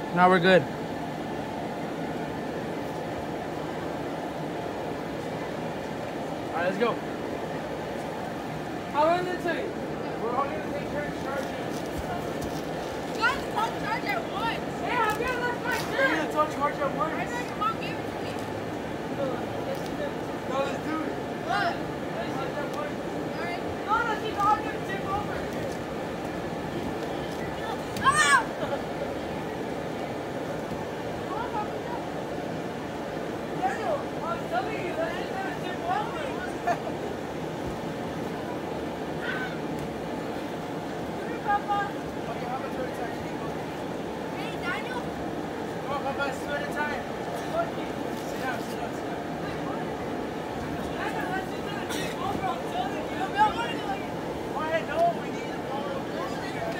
Now we're good. Alright, let's go. How long did it take? We're all gonna take turns charging. You guys don't charge at once. Hey, I'm gonna let my turn. Yeah, don't charge at once. I know your mom gave it to me. No, let's do it. What? Let's charge at once. Alright. No, she's all gonna tip over. Ah! Daniel, I'm telling you, that she's gonna tip over. Papa. Okay, how much time? Hey, Daniel. Come on, Papa, it's 2 at a time. Sit down, sit down, sit down. Daniel, that's just gonna tip over, I'm telling you. Why, no, we need to follow the rules.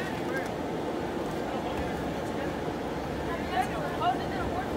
Daniel, how's it gonna work?